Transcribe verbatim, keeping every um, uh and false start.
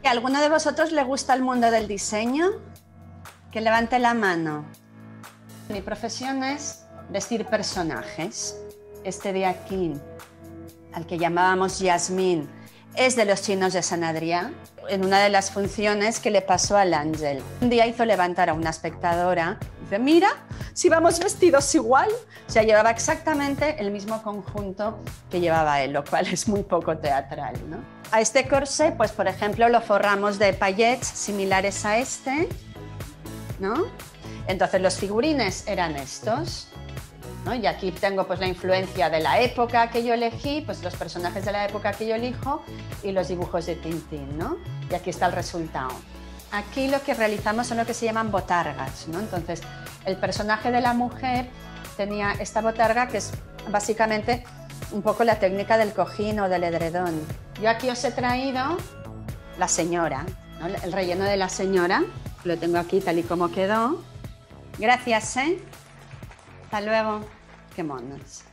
¿A alguno de vosotros le gusta el mundo del diseño? Que levante la mano. Mi profesión es vestir personajes. Este de aquí, al que llamábamos Yasmín, es de los chinos de San Adrià, en una de las funciones que le pasó al Ángel. Un día hizo levantar a una espectadora y dice, mira, si vamos vestidos igual. O sea, llevaba exactamente el mismo conjunto que llevaba él, lo cual es muy poco teatral, ¿no? A este corsé, pues por ejemplo, lo forramos de paillettes similares a este, ¿no? Entonces los figurines eran estos, ¿no? Y aquí tengo pues la influencia de la época que yo elegí, pues los personajes de la época que yo elijo y los dibujos de Tintín, ¿no? Y aquí está el resultado. Aquí lo que realizamos son lo que se llaman botargas, ¿no? Entonces el personaje de la mujer tenía esta botarga que es básicamente un poco la técnica del cojín o del edredón. Yo aquí os he traído la señora, ¿no? El relleno de la señora, lo tengo aquí tal y como quedó. Gracias, ¿eh? Hasta luego. Qué monos.